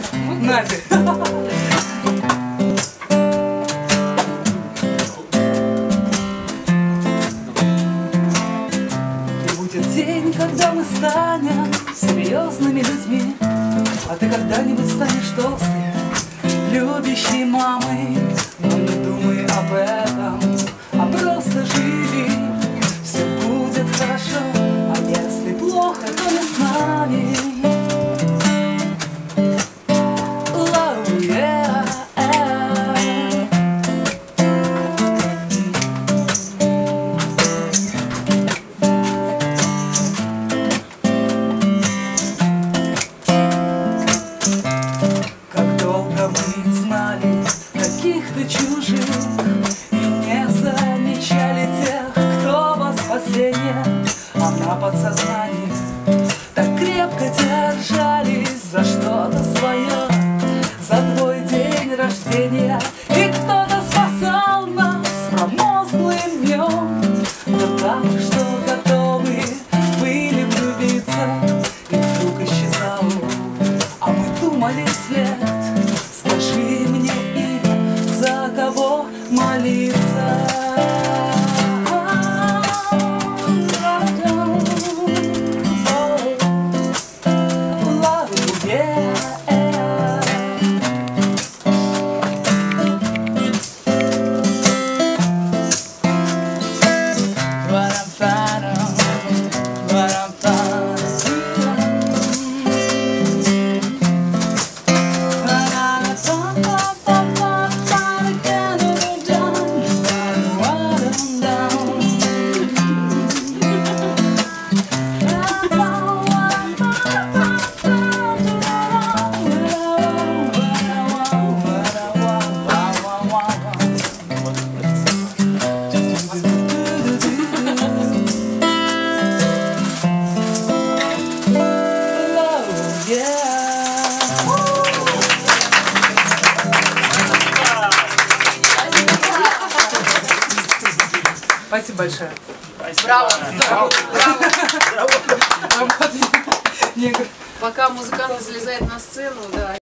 Наде. И будет день, когда мы станем серьезными людьми, а ты когда-нибудь станешь толстой, любящей мамой. Но не думай об этом, а просто живи. Все будет хорошо, а если плохо, то не с нами. Каких-то чужих и не замечали тех, кто во спасение, а на подсознании так крепко держались за что-то свое, за твой день рождения. И кто-то спасал нас промозглым днем, да так, что готовы были влюбиться, и вдруг исчезал, а мы думали след. Скажи мне, за кого молиться? Спасибо большое. Браво! Браво! Пока музыкант залезает на сцену, да.